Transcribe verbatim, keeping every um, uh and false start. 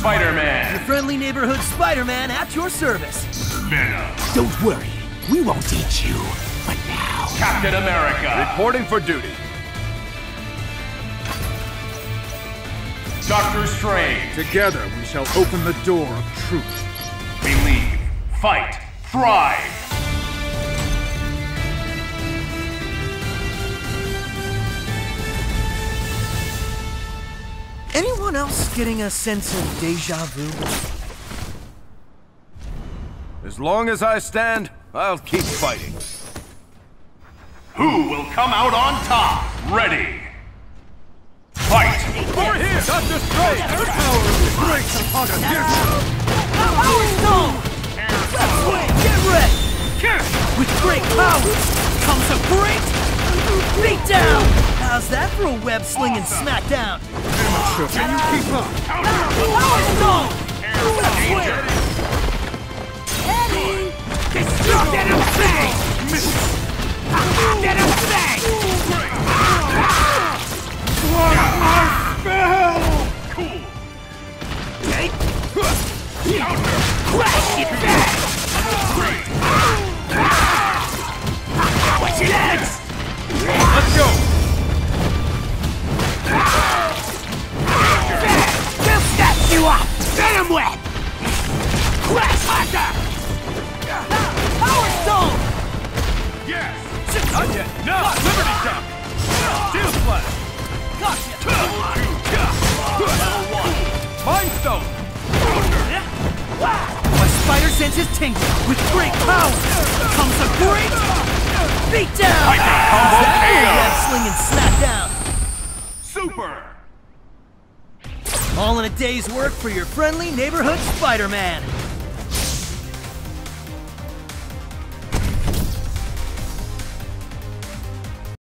Spider-Man. Your friendly neighborhood Spider-Man at your service. Venom. Don't worry, we won't eat you. But now... Captain America. Reporting for duty. Doctor Strange. Together we shall open the door of truth. Believe, fight, thrive. Anyone else getting a sense of deja vu? As long as I stand, I'll keep fighting. Who will come out on top? Ready. Fight! Over here! Doctor Strange! Her power breaks upon us! Power Stone! Left swing! Get ready! With great power comes a great beat down! How's that for a web slinging smackdown? Can you keep up? Power Stone! Left swing! Eddie! Get him safe! Get him safe! What a spell! Cool. Take! Crash it back! Watch your legs! Let's go! They'll snap you up! Venom web! Crash hunter! Power Stone! Yes. Not yet! No! Liberty jump! Steel splash! Gotcha! Level one. Mind stone! My spider sense is tingling. With great power comes a great beat down! How's that for a web slinging smackdown? Super. All in a day's work for your friendly neighborhood Spider-Man.